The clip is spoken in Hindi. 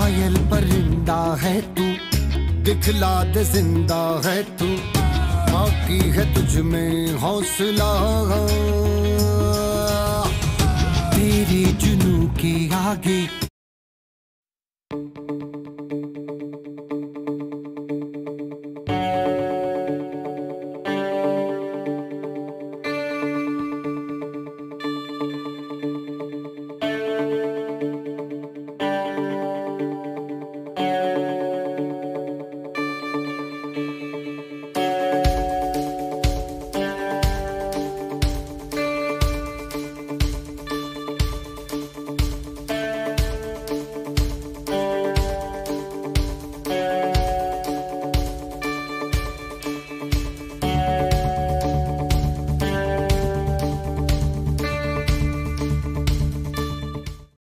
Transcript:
घायल परिंदा है तू, दिखला दे जिंदा है तू, बाकी है तुझ में हौसला। तेरे जुनू के आगे